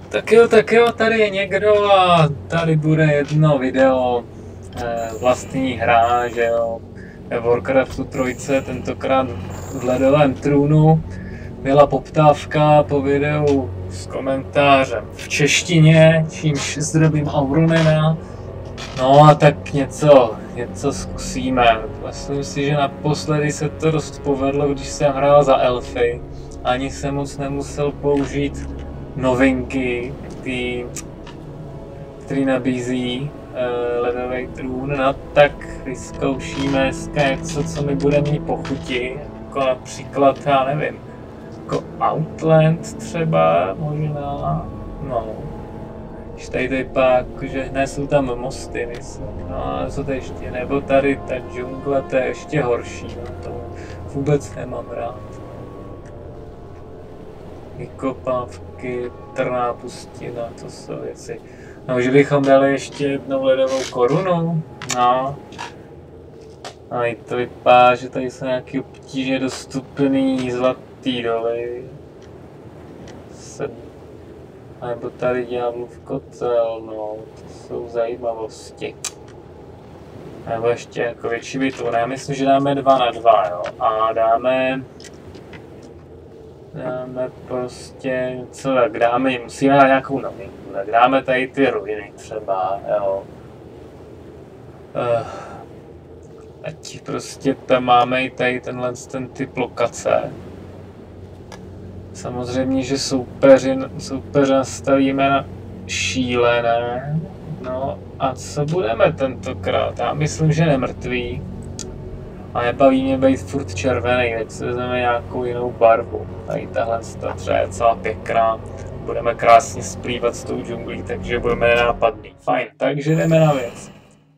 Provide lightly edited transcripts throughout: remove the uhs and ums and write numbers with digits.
Tak jo, tady je někdo a tady bude jedno video vlastní hra, že jo, ve Warcraftu 3, tentokrát v ledovém trůnu. Byla poptávka po videu s komentářem v češtině, čímž zdravím Auronena. No a tak něco zkusíme. Myslím si, že naposledy se to dost povedlo, když jsem hrál za elfy. Ani jsem moc nemusel použít novinky, který nabízí ledový trůn. No tak vyzkoušíme dneska něco, co mi bude mít pochuti. Jako například, já nevím, jako Outland třeba, možná, no. Když tady to vypadá, jakože hned jsou tam mosty, myslím. No a co to ještě, nebo tady ta džungle, to je ještě horší, no to vůbec nemám rád. Vykopávky, trná pustina, to jsou věci. No, že bychom dali ještě jednou ledovou korunu, no. A i to vypadá, že tady jsou nějaké obtíže dostupný zlatý doly. Nebo tady ďáblův kotel, no, to jsou zajímavosti. Nebo ještě jako větší bitvu, já myslím, že dáme 2 na 2, jo. A dáme prostě něco, tak dáme, musíme dát nějakou novinku, tak dáme tady ty ruiny třeba, jo. Ať prostě tam máme i tady ten typ lokace. Samozřejmě, že soupeře nastavíme na šílené. No a co budeme tentokrát? Já myslím, že nemrtvý. A nebaví mě být furt červený, tak si vezmeme nějakou jinou barvu. Tady tahle třeba je celá pěkná. Budeme krásně splývat s tou džunglí, takže budeme nenápadný. Fajn, takže jdeme na věc.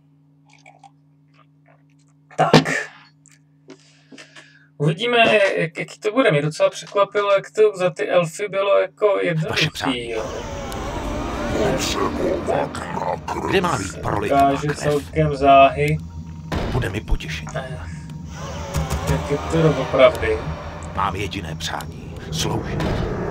Tak. Uvidíme, jaký to bude. Mě docela překvapilo, jak to za ty elfy bylo jako jednoduchý. Kde má být prolitá krev? Celkem záhy. Bude mi potěšení. Jak je to doopravdy? Mám jediné přání. Sloužit.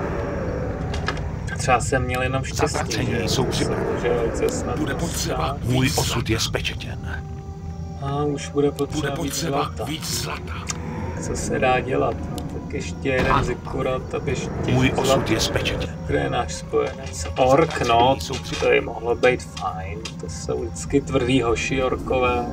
Třeba jsem měl jenom štěstí, že? Jsou bude potřeba. Můj osud je spečetěn. A už bude potřeba víc zlata. Co se dá dělat? Tak ještě jeden zikurat, aby ještě... Můj osud je spečetěn. Kde je náš spojenec? Ork, no, to by mohlo být fajn. To jsou vždycky tvrdý hoši orkové.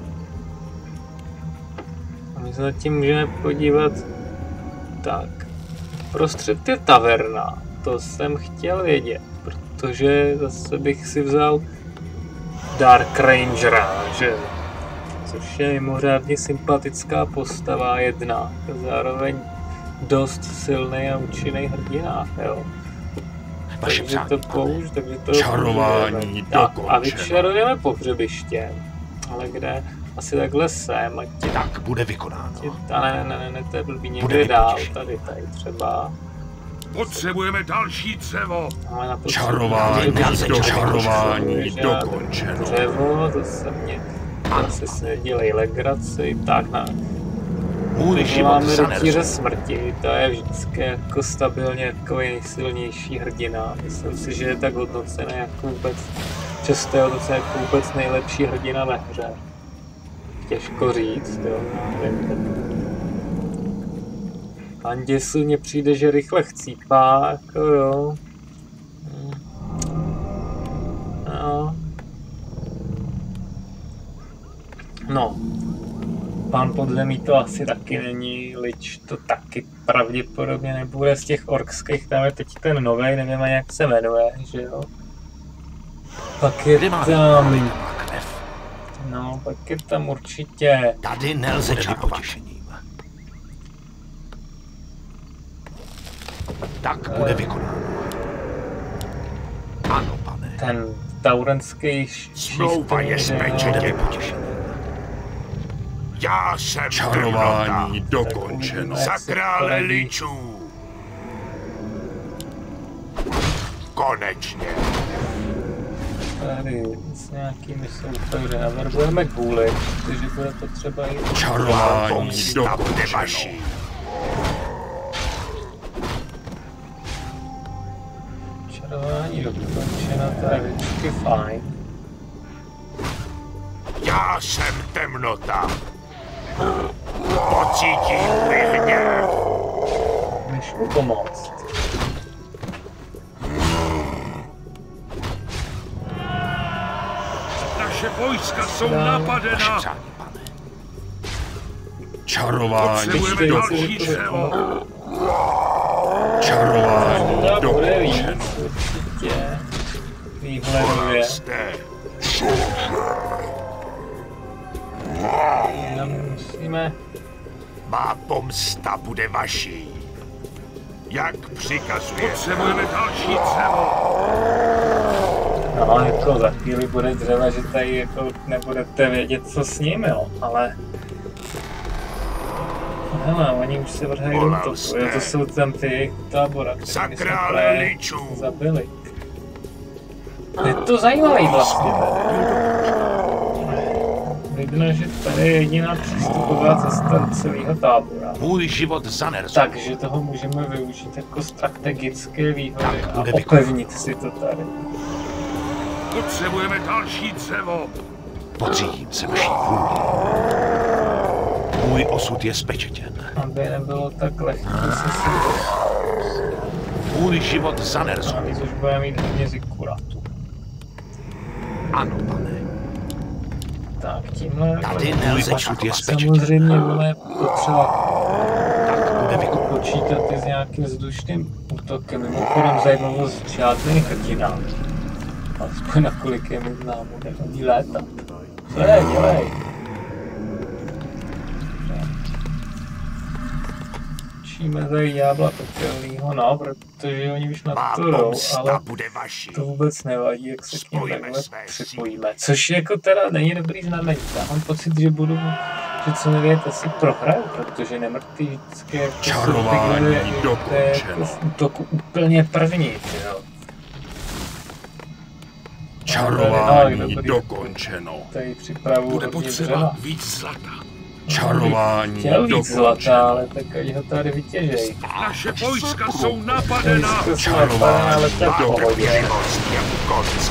A my se nad tím můžeme podívat... Tak. Prostřed je taverna. To jsem chtěl vědět, protože zase bych si vzal Dark Rangera, že? Což je mimořádně sympatická postava jedna, zároveň dost silný a účinný hrdina, jo. Takže to použ, takže to čarování dokončeno. A vyčarujeme pohřebiště, ale kde? Asi takhle sem, ať tě... Tak bude vykonáno. Ne, to je blbý někde dál, tady třeba. Potřebujeme další dřevo. Čarování dokončeno. Dřevo, to se mě... Asi se dělej legraci, tak na... Máme rytíře smrti, to je vždycky jako stabilně takový nejsilnější hrdina. Myslím si, že je tak hodnocený jako vůbec, často je hodnocený jako vůbec nejlepší hrdina ve hře. Těžko říct, jo, Pan Děsu mně přijde, že rychle chcípá, jako jo. No, pán podzemí to asi taky není, Lich to taky pravděpodobně nebude z těch orkských, tam je teď ten novej, nevím ani jak se jmenuje, že jo. Pak je tam... No, pak je tam určitě... Tady nelze potěšením. Tak bude vykonáno. Ano, pane. Ten taurenský smlouva je spečeně potěšení. Já jsem čarování dokončeno. Za krále ličů. Konečně. Tady s nějakými soupeři navrhujeme kvůli, protože bude potřeba jít. Čarování dokončeno. Čarování dokončeno, to je vždycky fajn. Já jsem temnota. Pocítím můj hněv. Můžeš mu pomoct. Naše vojska jsou napadena. Čarování. Potřebujeme další dřevo. Čarování To bude víc, dokončeno. určitě. Výhledově. Musíme... Má pomsta bude vaší. Jak přikazuje. Potřebujeme další dřevo. No, jako za chvíli bude dřeva, že tady jako nebudete vědět, co s ním, jo, ale... Hele, oni už se vrhají do útoku, jo, to jsou tam ty tábora, které jsme právě zabili. Je to zajímavý vlastně. Vidno, že tady je jediná přístupová cesta celého tábora. Můj život zanerzu. Takže toho můžeme využít jako strategické výhody a opevnit si to tady. Potřebujeme další dřevo. Podřídím se vaší vůli. Můj osud je spečetěn. Aby nebylo tak lehké se si Můj život zanerzu. navíc už budeme mít hodně zikuratu. Ano, pane. Tak tímhle Tady nelze osud je spečetěn. samozřejmě bude potřeba Tak bude mi počítat i s nějakým vzdušným útokem. Mimochodem zajímavost, žádný hrdina. Aspoň nakolik je mi známo, nehodí létat. Co je, dělej? Učíme tady ďábla pekelnýho, no, protože oni už na Má to jdou, pomsta ale bude vaší. to vůbec nevadí, jak se k ním Spojíme takhle své připojíme. Což jako teda není dobrý znamení. Já mám pocit, že co nevědět, asi prohraju, protože nemrtvý vždycky jako Čarování to je jako dokončeno. v útoku úplně první, jo. Čarování dokončeno. Tady připravu Bude hodně potřeba dřeva. víc zlata. Čarování Chtěl víc zlata, dokončeno. ale tak ať ho tady vytěžej. Naše vojska jsou napadena. Ale to je v pohodě. Trpělivost je u konce.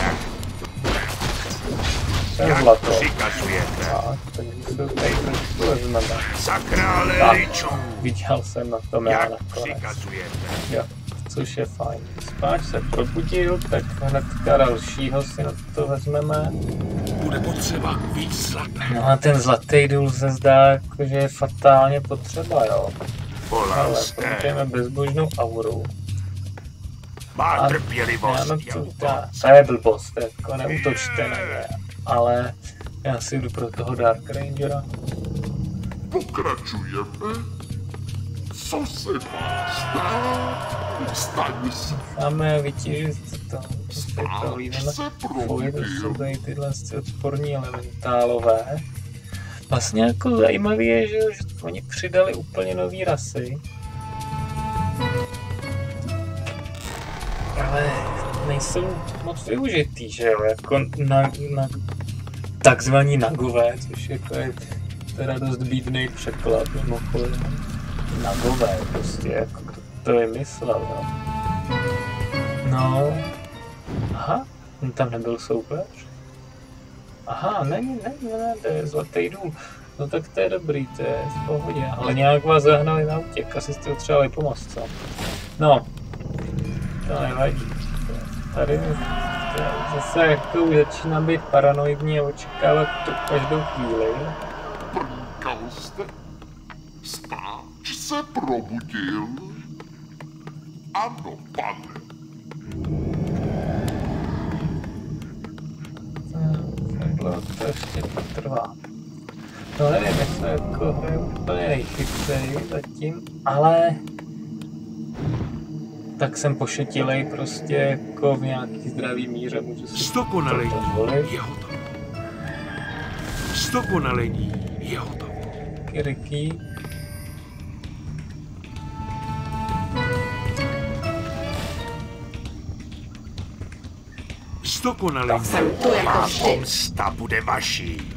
To je Jak zlato. přikazujete. Tak, takže se tady trošku vezmeme. Za krále Tak. ličů. Viděl jsem na tom já Jak nakonec. přikazujete. Jo, což je fajn. Spáč se probudil, tak hnedka dalšího si na to vezmeme. Bude potřeba víc zlata. No a ten zlatý důl se zdá, jako, že je fatálně potřeba, jo. Volal Ale jste. použijeme bezbožnou auru. Má A trpělivost já je u to konce. je blbost, jako neútočte na ně. Ale já si jdu pro toho Dark Rangera. Pokračujeme? Co se má stát? Staň se, Máme vytěžit to, co si prohlídneme. se Fuj, to probudil. jsou tady tyhle odporní elementálové. Vlastně jako zajímavé je, že oni přidali úplně nový rasy. Ale nejsou moc využitý, že jo, jako na takzvaní nagové, což jako je teda dost bídnej překlad, mimochodem. Nagové, prostě, jako kdo to vymyslel, jo. No, aha, tam nebyl soupeř? Aha, ne, to je zlatý důl. No tak to je dobrý, to je v pohodě, ale nějak vás zahnali na útěk, asi jste potřebovali pomoct, co? No, to nevadí. Tady to zase jako už začínám být paranoidní a očekávat to každou chvíli. Prnkal jste? Stáč se probudil? Ano, pane. Takhle to ještě potrvá. No nevím, jestli jako je úplně nejchytřeji zatím, ale tak jsem pošetilej prostě jako v nějaký zdravý míře, můžu si Zdokonalení to dovolit. je hotovo. Zdokonalení je hotovo. Ricky. Zdokonalení. Jsem tu jako Má vždy. pomsta bude vaší.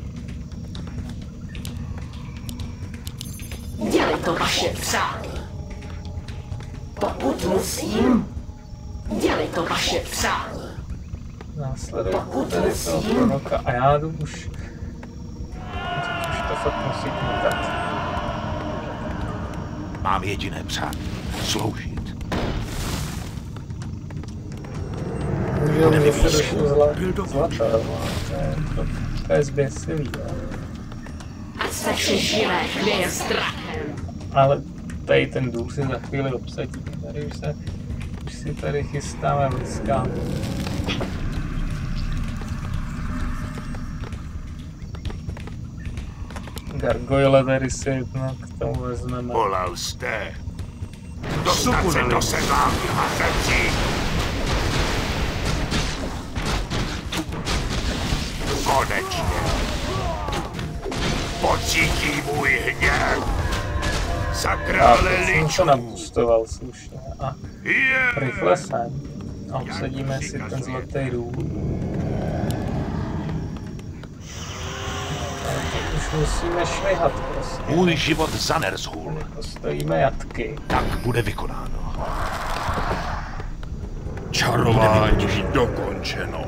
Dělej to vaše přání. Pokud musím, Dělej to, vaše přání. Následujte tady toho proroka a já jdu už to fakt musí kmutat. Mám jediné přání. Sloužit. Můžu mě se došlo zlata, to je zběsilý. A se živé chvěje strachem. Ale tady ten důl si za chvíli obsadí. Tady už si tady chystáme vojska. Gargoyle tady si jedno k tomu vezmeme. Volal jste. Dostat se do sedla, vyhazeci. Konečně. Pocítí můj hněv. Za krále jsem to ličů. napustoval slušně. A rychle sem. A obsadíme si ten zlatý důl. Už musíme švihat prostě. Můj život za Ner'zhul. Postavíme jatky. Tak bude vykonáno. Čarování dokončeno.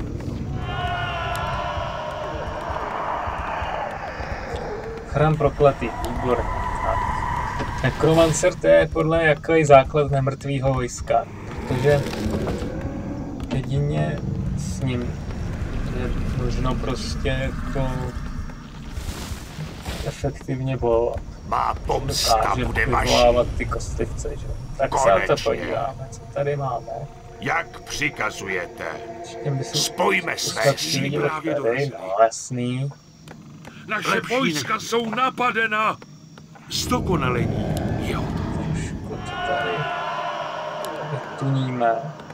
Chrám prokletý, výborně. Nekromancer to je podle jaký základ nemrtvýho vojska. Protože jedině s ním je možno prostě jako efektivně bojovat. Má pomsta Dokáže bude vaší. vyvolávat ty kostlivce, že? Tak se na to Konečně. podíváme, co tady máme. Jak přikazujete? Ještě by se Spojme své ostatní síly. viděli Právě tady, dorazili. no jasný. Naše vojska jsou napadena. Zdokonalení je hotovo. Trošku to tady vytuníme.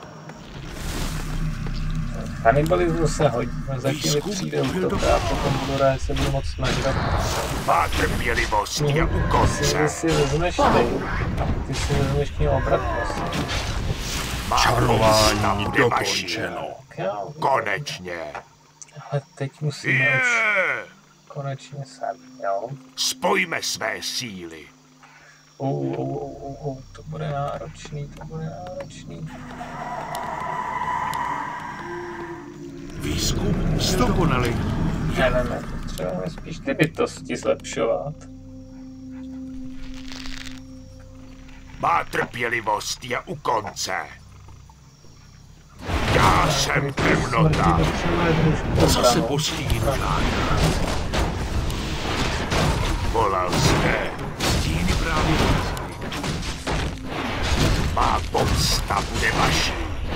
Kanibalismus se hodí, zatím přijde útok a potom se budu moc nažrat. Má trpělivost je u Ty konce. si vezmeš ty si vezmeš k němu obratnost. Čarování dokončeno. Tak jo, Konečně. ale teď musíme už konečně sem, jo? Spojme své síly. To bude náročný, Výzkum zdokonalení. Nevíme, potřebujeme spíš ty bytosti zlepšovat. Má trpělivost je u konce. Já jsem temnota. Zase postín žádná. Volal jste. Stíny právě dorazily. Má pomsta bude vaší.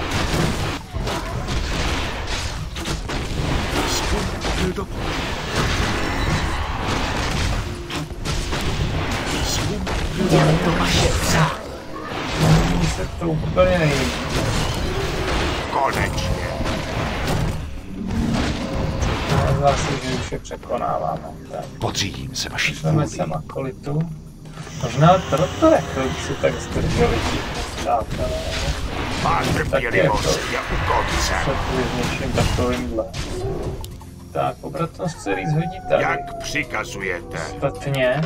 Výzkum byl dokončen. Výzkum byl Dělej to, vaše přání. Mně se to úplně nejde. konečně. Zase, že už je překonáváme. Tak, Podřídím se vaší vezmeme vůli. sem akolitu. Možná proto je chvilku tak zdrželi ti přátelé. Má trpělivost je u konce. Před něčím takovýmhle. Tak, obratnost se říct hodí tady. Jak přikazujete? Ostatně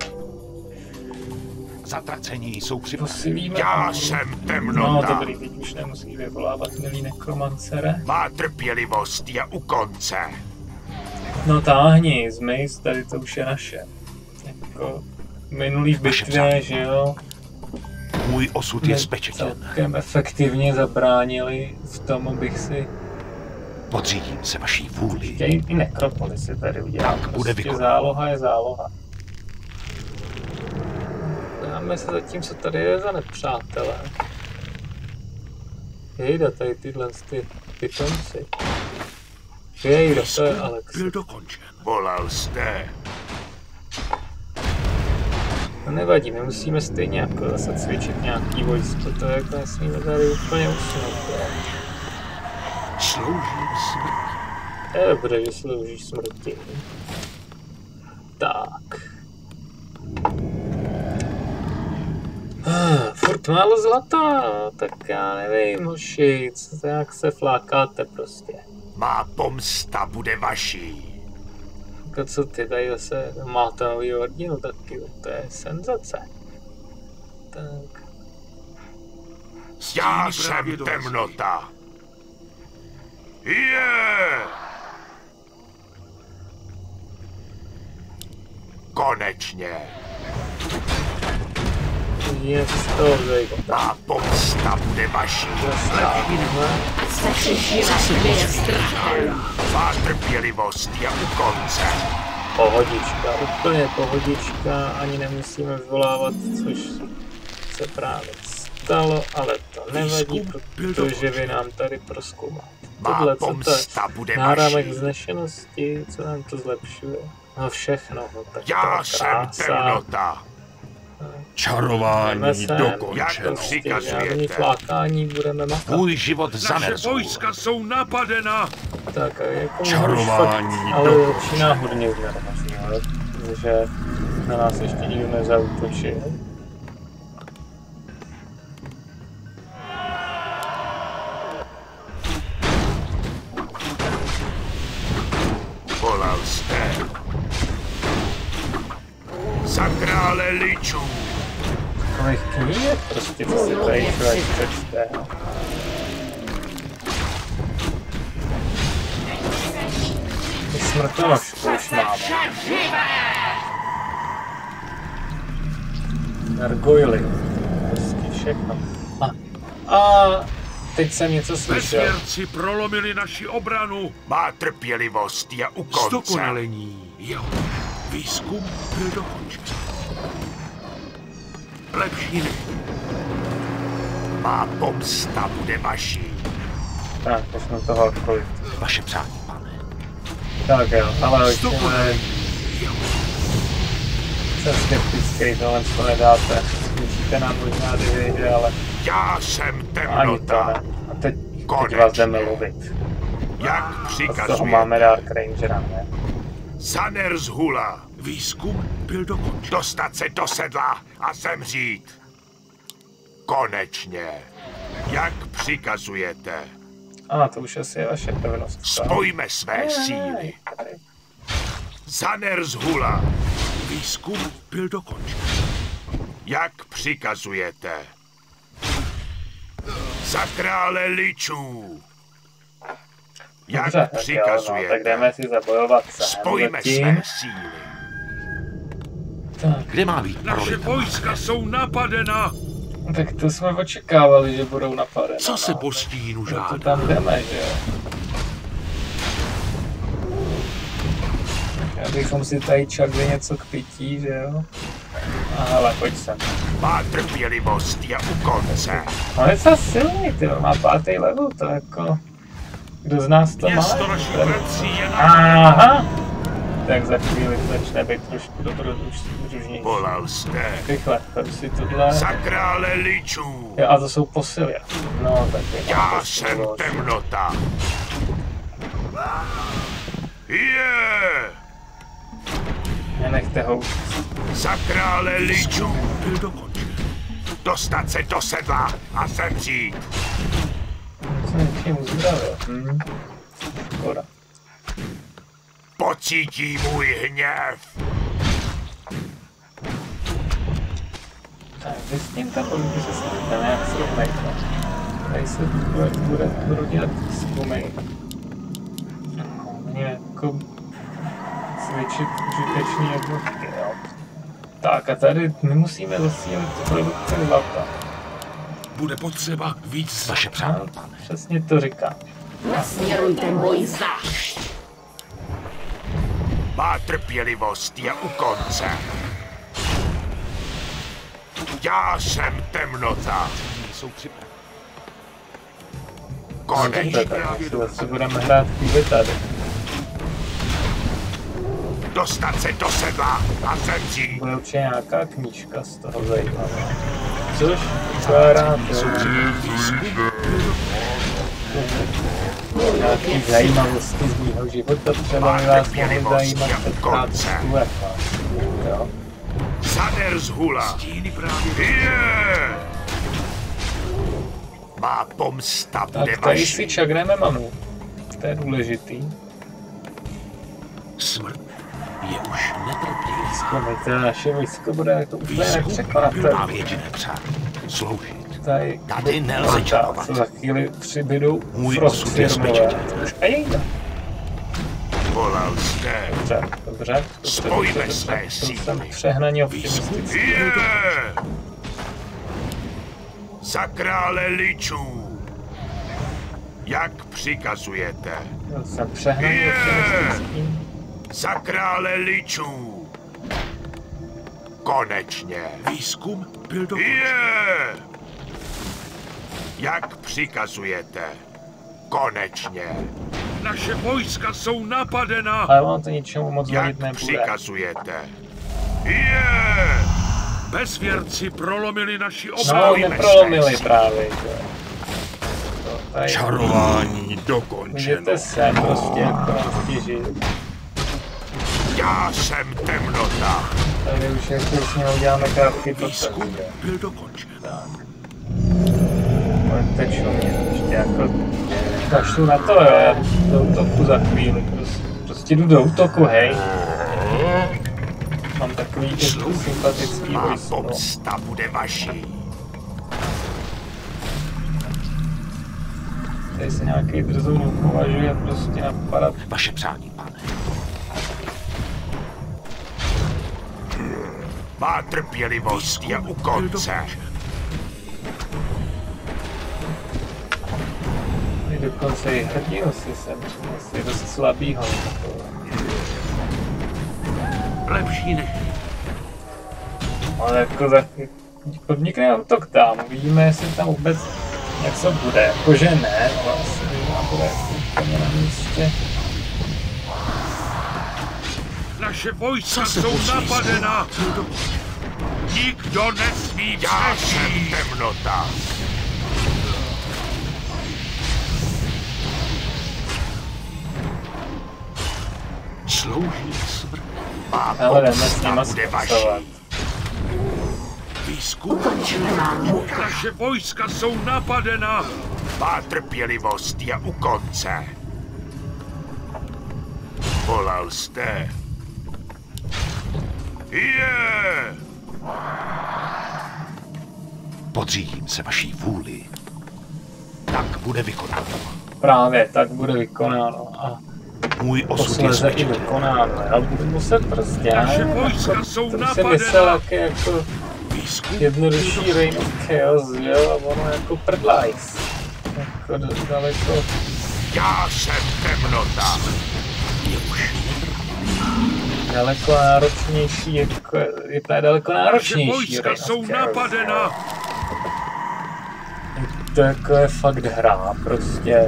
Zatracení jsou připraveni. posílíme... Já jsem No temnota. dobrý, teď už nemusí vyvolávat milý nekromancere. Má trpělivost je u konce. No táhni, zmiz, tady to už je naše. Jako v minulý bitvě, že jo, Můj osud je spečetěn. celkem efektivně zabránili v tom, abych si Podřídím se vaší vůli. chtějí i nekropolisy tady udělat. Tak bude Prostě vykonáno. záloha je záloha. Dáme se zatím, co tady je za nepřátelé. Jejda, tady tyhle ty pitomci. Jejda, to je Alex. Byl dokončen. Volal jste. No nevadí, my musíme stejně jako zase cvičit nějaký vojsko, to jako nesmíme tady úplně usnout. Jo. Sloužím smrt. To je dobré, že sloužíš smrti. Tak. Furt málo zlata, tak já nevím, hoši, co jak se flákáte prostě. Má pomsta bude vaší. Jako co ty tady zase máte nový ordinu taky, to je senzace. Tak. Já jsem temnota. Konečně. Je z toho zejko. Má pomsta bude vaší. Se přežívá chvěje strachem. Má trpělivost je u konce. Pohodička, úplně pohodička, ani nemusíme vyvolávat, což se právě stalo, ale to nevadí, protože vy nám tady prozkoumáte. Tohle, co to je? Náramek vznešenosti, co nám to zlepšuje? No všechno, no tak Já to jsem krása. temnota. Čarování dokončeno. Prostě žádný flákání, budeme makat. Můj život Naše zaneřkl. vojska jsou napadena. Tak a jako Čarování ale dokončeno. začíná hodně uvědomosti, protože na nás ještě nikdo nezautočil. Volal jste. Za krále ličů. Kolik knížek prostě, co si tady člověk přečte. Ty smrtonožku už máme. Gargoyly. Prostě všechno. A teď jsem něco slyšel. Vesměrci prolomili naši obranu. Má trpělivost je u konce. Zdokonalení jeho výzkum byl dokončen. Lepší než. Má pomsta bude vaší. Tak, to jsme toho kolik. Vaše přání, pane. Tak jo, ale už jsem skeptický, tohle to nedáte. Musíte nám možná vědět, ale Já jsem ani to temnota. ne. A teď vás jdeme lovit. Jak A z toho přikazujete. máme Dark Rangera, ne? Zaner z hula. Výzkum byl dokončen. Dostat se do sedla a zemřít. Konečně. Jak přikazujete. A to už asi je vaše pevnost. Spojme své síly. Zaner z hula. Výzkum byl dokončen. Jak přikazujete. Za krále ličů. Jak Dobře, tak jo, no, tak přikazujete. jdeme si zabojovat sem. Spojme Zatím. své síly. Tak, Kde má být prolita magie? jsou napadena. tak to jsme očekávali, že budou napadeny. Co se no. po stínu Proto žádá? tam jdeme, že jo? Abychom si tady čakli něco k pití, že jo? A hele, pojď sem. Má trpělivost je u konce. On je docela silný, ty má 5. level, to jako... Kdo z nás to má? našich bratří je Aha! Tak za chvíli začne být trošku dobrodružnější. Volal jste. Rychle, tady si tohle... Za krále ličů. Jo, a to jsou posily. No, tak je Já jsem temnota. Nenechte ho. Za krále ličů. Byl dokončen. Dostat se do sedla a zemřít. Jsem něčím uzdravil. Škoda. Pocítí můj hněv. Tak, vy s tím tam budete se snažit nějak srovnejte. Tady se budu dělat výzkumy. Mě jako cvičit užitečný jednotky, jo. Tak a tady nemusíme zasílit produkci zlata. Bude potřeba víc. Vaše No, přání, pane. přesně to říkám. Nasměrujte můj zášť. Má trpělivost je u konce. Já jsem temnota. Jsou připraveni. Konečně. Tak si zase budeme hrát chvíli tady. Dostat se do sedla a zemřít. Bude určitě nějaká knížka z toho zajímavá. Což já rád, nějaký zajímavosti z mýho života, třeba by vás mohly zajímat tenkrát jo. Zaner z hula. Stíny právě. Má pomsta bude Tak tady si vaší. čakneme mamu. To je důležitý. Smrt je už netrpělivá. Zkoumejte, naše vojsko bude to úplně Má nepřekonatelné. jediné přání. Sloužit. tady nelze čarovat. Co za chvíli přibydou Můj Frost osud je firmové. spečetěn. A jejda. Volal jste. Dobře. Spojíme své Jsem síly. přehnaně optimistický. Je! Za krále ličů. Jak přikazujete? Jsem přehnaně optimistický. Za krále ličů. Konečně. Výzkum byl dokončen. Je! Jak přikazujete? Konečně. Naše vojska jsou napadena. Ale vám to ničemu moc Jak vadit nebude. přikazujete? Je! Bezvěrci prolomili naši No, obranu. neprolomili právě, že? To tady Čarování dokončeno. můžete se prostě žít. Já jsem temnota. Tady už jako s ním uděláme krátký proces, Výzkum že? byl dokončen. Budete čumět ještě jako... Kašlu na to, jo, já jdu do útoku za chvíli, prostě jdu do útoku, hej. Mám takový sympatický Má voice, no. pomsta bude vaší. Tady se nějaký drzoun považuje prostě napadat. Vaše přání, pane. Má trpělivost je u konce. Dokonce i hrdinu si sem přinesl, je dost slabýho. Lepší než Ale jako za podnikne útok tam, uvidíme, jestli tam vůbec něco bude. Jakože ne, ale asi možná bude úplně na místě. naše vojska jsou napadena. Nikdo nesmí přežít. Já jsem temnota. Slouží smrt. Má Ale jdeme s pomsta nima bude zpracovat. vaší. Výzkum Naše vojska jsou napadena. Má trpělivost je u konce. Volal jste. Je! podřídím se vaší vůli. Tak bude vykonáno. Právě tak bude vykonáno a Můj osud je posléze i spečetěn. vykonáno. Já budu muset prostě, já Naše nevím, vojska jako, jsou to si napadena. myslel, jak je jako Výzkum jednodušší Reign of Chaos, jo, a ono jako prdlajs. Jako daleko, Já jsem temnota. je už daleko náročnější, jako, je to daleko Naše náročnější vojska Reign of jsou Chaos. napadena. To jako je fakt hra, prostě.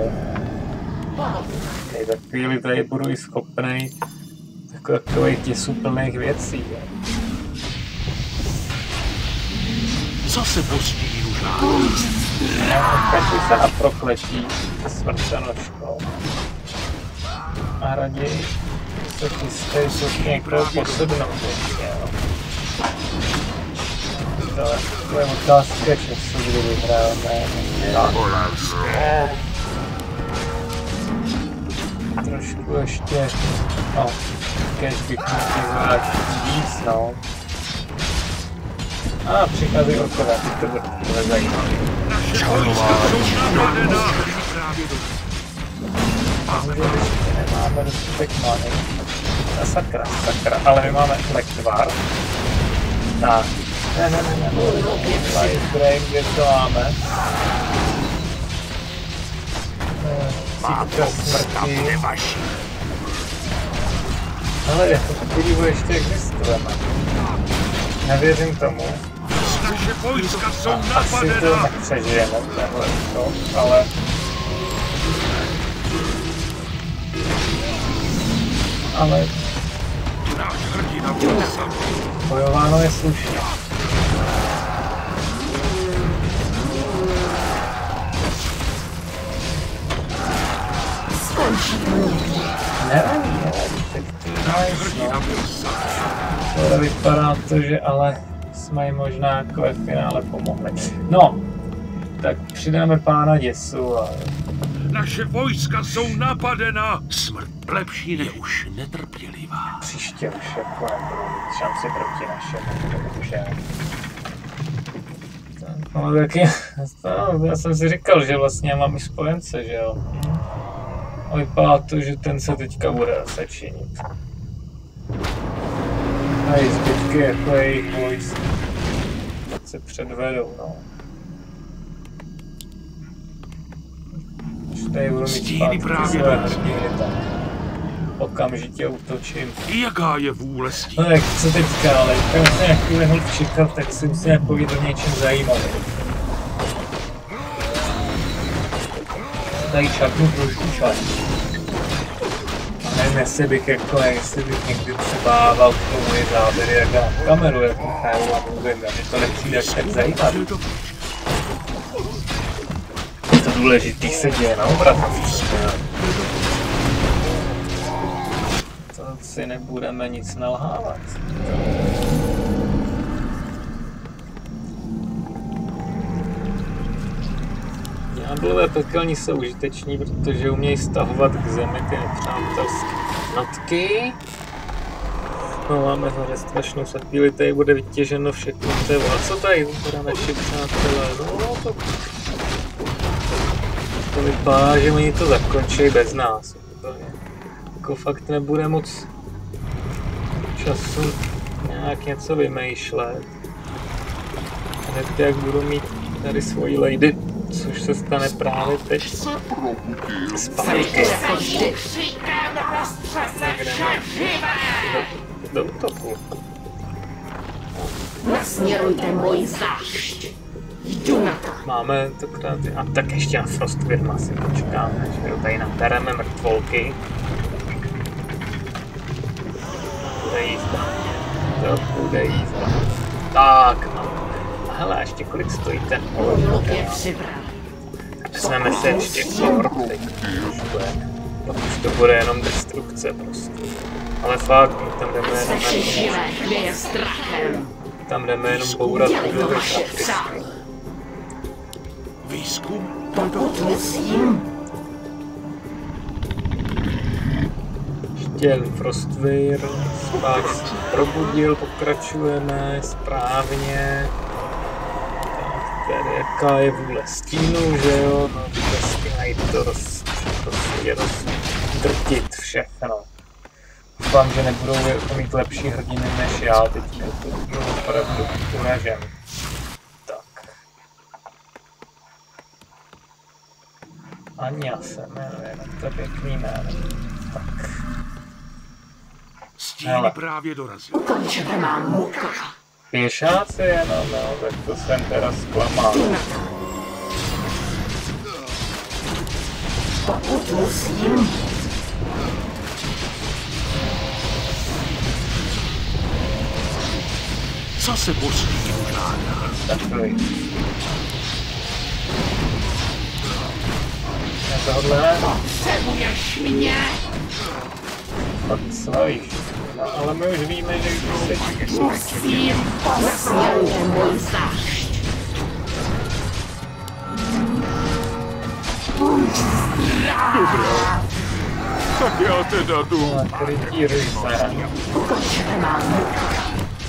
Za chvíli tady budu i schopnej takových těsuplných věcí. Jo. co se postí už Kačí se na prokletí se smrtelnočkou. A raději se chystej se někoho posednout ještě, jo. To je takové otázka času, kdy vyhráme. Volal jste. Trošku ještě, no, kež bych musel zvlášť víc, no. A přicházejí orkové, to bude zajímavé. Naše vojska jsou napadena. Nemáme dostatek many. A sakra, ale my máme lektvár. Tak. Ne. Light Break, kde to máme? Má Sítka pomsta bude smrti. vaší. Ale jako podivu ještě existujeme. Nevěřím tomu. Naše vojska jsou Asi to napadena. nepřežijeme, tenhle to, ale... Ale Náš hrdina bude sám. bojováno je slušně. Nevadí, tak to je nice, no. To vypadá to, že ale jsme jim možná jako ve finále pomohli. No, tak přidáme pána děsu a Naše vojska jsou napadena. Smrt lepší je už netrpělivá. příště už jako nebudou mít šanci proti našemu, takže... Tak. No taky, já jsem si říkal, že vlastně já mám i spojence, že jo. A vypadá to, že ten se teďka bude zase činit. A i zbytky jako jejich vojsk se předvedou, no. Když tady budu mít zpátky své hrdiny, tak okamžitě útočím. Jaká je vůle stín? No tak co teďka, ale když jsem nějaký nemohl čekat, tak si musím povídat o něčem zajímavým. Tady čapnu trošku čas. A nevím, jestli bych někdy třeba dal k tomu i záběry, jak dám kameru, jako hraju a mluvím, a že to nepřijde až tak zajímavý. To důležitý se děje na obrazovce. To si nebudeme nic nalhávat. Ďáblové pekelní jsou užiteční, protože umějí stahovat k zemi ty nepřátelské jednotky. No, máme tady strašnou za chvíli, tady bude vytěženo všechno dřevo. A co tady bude naši přátelé? No, to vypadá, že oni to zakončí bez nás. Jako fakt nebude moc času nějak něco vymýšlet. Hned jak budu mít tady svoji lady, což se stane právě teď. Zpátky. Do útoku. Nasměrujte můj zášť. Jdu na to. Máme tentokrát, a tak ještě na Frostwyrma si počkáme, že jo, tady nabereme mrtvolky. Bude jízda. To bude jízda. Tak, no. A hele, ještě kolik stojí ten Luk je přibrat. Vezmeme se ještě korty. Pak už to bude jenom destrukce prostě. Ale fakt, my tam jdeme jenom tam jdeme jenom bourat budovy prakticky. Výzkum? Pokud musím. Ještě Frostwyr, spáč se probudil, pokračujeme správně. Tady jaká je vůle stínu, že jo, no vůle to prostě rozdrtit všechno. Doufám, že nebudou mít lepší hrdiny než já, teď to budu opravdu uražen. Tak. Anja se jmenuje, no to je pěkný jméno. Tak. Stíny právě dorazil. Ukončete má muka. Pěšáci jenom, no, tak to jsem teda zklamal. Pokud musím. Co se po stínu žádá? Takový. Já tohle ne? Potřebuješ mě? Pak slavíš. No, ale my už víme, že když se... Musím. Nasměrujte můj zášť. Dobrá. Tak já teda jdu. Na krytí rysa. Ukončete má muka.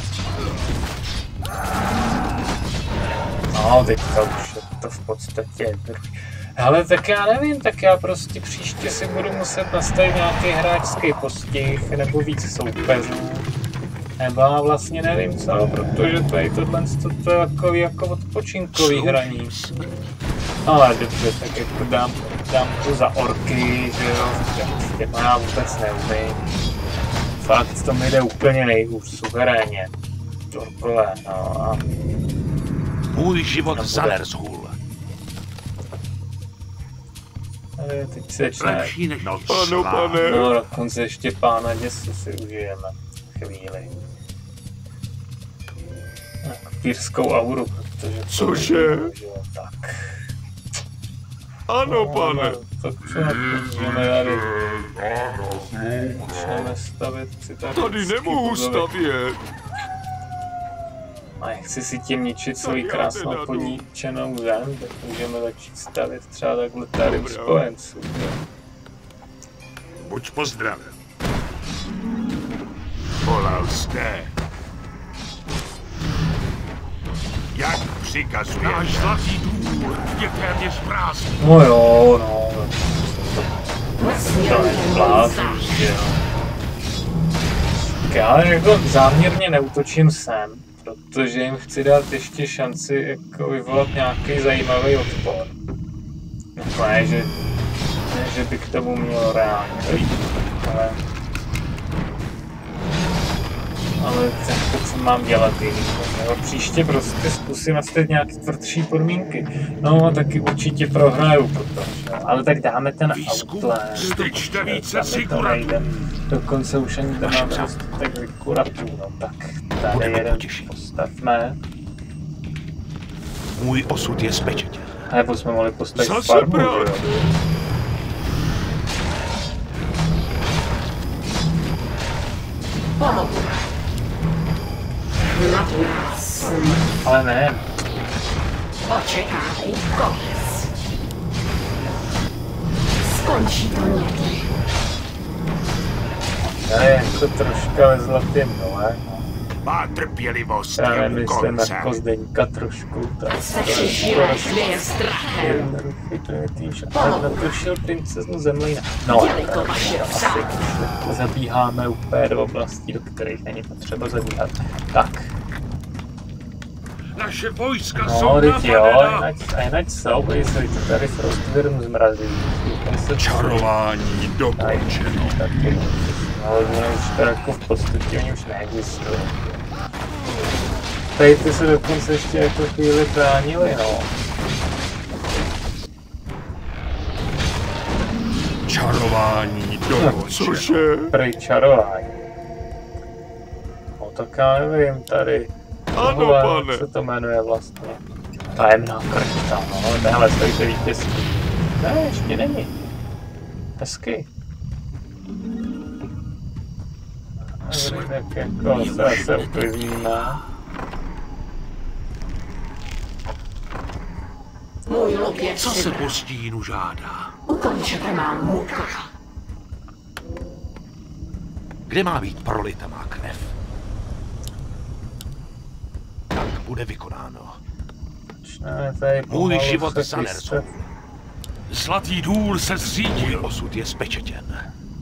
No, teďka už je to v podstatě druhý. Ale tak já nevím, tak já prostě příště si budu muset nastavit nějaký hráčský postih, nebo víc soupeřů. Nebo já vlastně nevím co, protože tady tohle to je takový jako odpočinkový hraní. Ale dobře, tak jako dám to za orky, že jo, s těma já vůbec neumím. Fakt to mi jde úplně nejhůř, suverénně. Orkové, no a... Můj život zamerzhul. Ale teď se začne... Lepší než No, ano, pane. No, dokonce ještě pána děsu si užijeme. Chvíli. Tak, pírskou auru, protože... Cože? Tak. Ano, pane. Tak co na to můžeme tady... Můžeme stavět si tady... Tady nemohu stavět. A chci si tím ničit svoji krásnou podničenou zem, tak můžeme začít stavět třeba takhle tady u spojenců. Buď pozdraven. Volal jste. Jak přikazuje. Náš zlatý důl je téměř prázdný. No jo, no. To nezvládnu, že jo. Já jako záměrně neútočím sem, protože jim chci dát ještě šanci jako vyvolat nějaký zajímavý odpor. Jako ne, že by k tomu mělo reálně dojít, ale to, co mám dělat jiného. Příště prostě zkusím nastavit nějaké tvrdší podmínky. No a taky určitě prohraju potom, že? Ale tak dáme ten outlet. Dáme to nejdem. Dokonce už ani tam máme dostatek vykuratů, no tak tady jeden postavme. Můj osud je spečetěn. Nebo jsme mohli postavit farmu, jo? Ale ne. Očekávej konec. Skončí to někdy. Já je to troška ve zlatém dole. Má trpělivost Já je u nemyslím konce. jako Zdeňka trošku. Tak Se přežíváš chvěje strachem. jednoduchý primitivní. Ale natočil princeznu Zemlína. No, Dělej to vaše přání. zabíháme úplně do oblastí, do kterých není potřeba zabíhat. Tak. Naše vojska No, jsou teď jo, napadená. jinak jsou, se to tady Frostwyrm zmrazí. Čarování dokončeno. Taky. Ale oni už to jako v podstatě oni už neexistují. Tady ty se dokonce ještě jako chvíli bránili, no. Čarování dokončeno. Prej čarování. No tak já nevím, tady. Ano, Tohle, pane. jak se to jmenuje vlastně? Tajemná krypta, no. Nehle, stojíte vítězství. Ne, ještě není. Hezky. Tak jako se uklidníme. Můj luk je Co se přibrat. po stínu žádá? Ukončete má muka. Kde má být prolita má krev? Tak bude vykonáno. Ne, tady Můj pomalu život se za Nerzu. chystá. Zlatý důl se Můj zřídil. osud je spečetěn.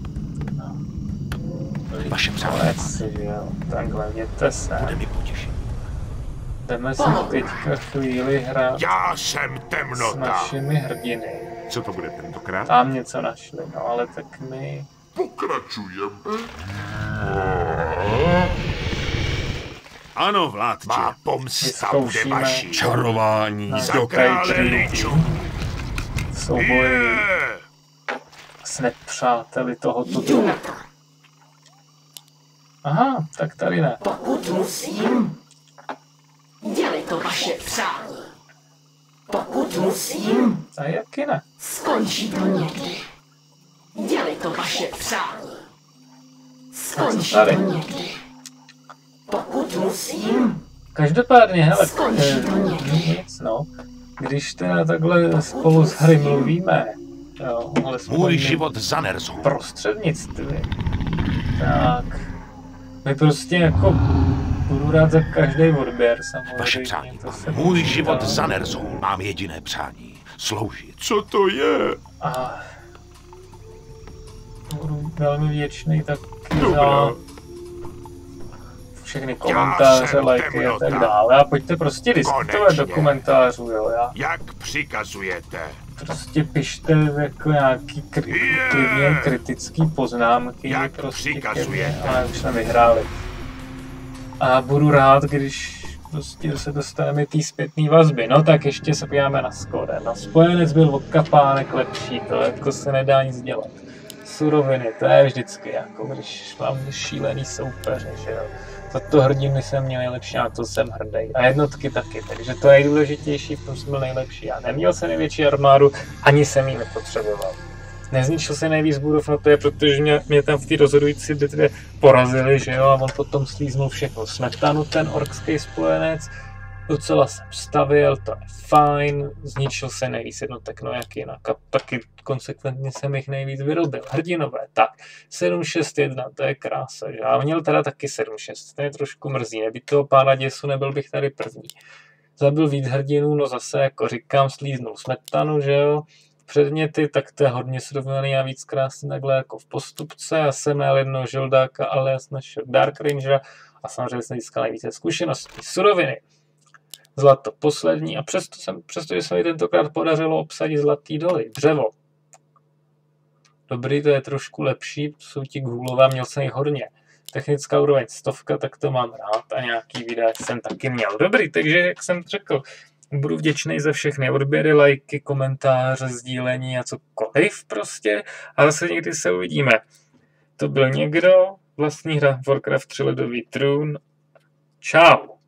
Vaše přání Konec, že jo. Takhle, jděte se. bude mi potěšení. Jdeme si teďka chvíli hrát Já jsem s temnota. našimi hrdiny. Co to bude tentokrát? Tam něco našli, no ale tak my... Pokračujeme. Ano, vládče. Má pomsta bude Vyzkoušíme. vaší. Čarování Na za krále Ličů. Souboji s nepřáteli tohoto Jdu druhu. na to. Aha, tak tady ne. Pokud musím, dělej to vaše přání. Pokud musím, A jaký ne? skončí to někdy. Dělej to vaše přání. Skončí tady? to někdy. Pokud musím, Každopádně, hele, Skončí to někdy. nic, no. Když teda takhle spolu s Harry mluvíme, jo, ale Můj život za Nerzu. prostřednictví, tak my prostě jako budu rád za každý odběr Vaše samozřejmě. přání. To se Můj počítá. život za Nerzu. Mám jediné přání. Sloužit. Co to je? A budu velmi vděčný taky Dobrá. za všechny komentáře, jsem lajky a tak temnota. dále. A pojďte prostě diskutovat Konečně. do komentářů, jo. Jak přikazujete? Prostě pište jako nějaký klidně kritický poznámky, Jak prostě přikazujete. ale už jsme vyhráli. A budu rád, když prostě se dostaneme té zpětné vazby. No tak ještě se podíváme na skóre. No spojenec byl od kapánek lepší, to jako se nedá nic dělat. Suroviny, to je vždycky jako, když mám šílený soupeře, že jo. Za to hrdiny jsem měl nejlepší, a to jsem hrdý. A jednotky taky, takže to je nejdůležitější, v tom jsem byl nejlepší. Já neměl jsem největší armádu, ani jsem ji nepotřeboval. Nezničil se nejvíc budov, no to je, protože mě tam v té rozhodující bitvě porazili, že jo, a on potom slíznul všechno. Smetanu, ten orkský spojenec, docela jsem stavil, to je fajn, zničil se nejvíc jednotek, no jak jinak, a taky konsekventně jsem jich nejvíc vyrobil. Hrdinové, tak, 761, to je krása, že? A měl teda taky 7-6, to je trošku mrzí, nebýt toho pána děsu, nebyl bych tady první. Zabil víc hrdinů, no zase jako říkám, slíznul smetanu, že jo. Předměty, tak to je hodně srovnaný a víc krásný takhle jako v postupce. Já jsem měl jednoho žoldáka, alias našeho Dark Rangera a samozřejmě jsem získal nejvíce zkušeností. Suroviny. Zlato poslední a přestože se mi tentokrát podařilo obsadit zlatý doly. Dřevo. Dobrý, to je trošku lepší, jsou ti gůlové, měl jsem jich hodně. Technická úroveň 100, tak to mám rád a nějaký videa jsem taky měl. Dobrý, takže jak jsem řekl, budu vděčný za všechny odběry, lajky, komentáře, sdílení a cokoliv prostě. A zase někdy se uvidíme. To byl někdo, vlastní hra Warcraft 3 ledový trůn. Čau.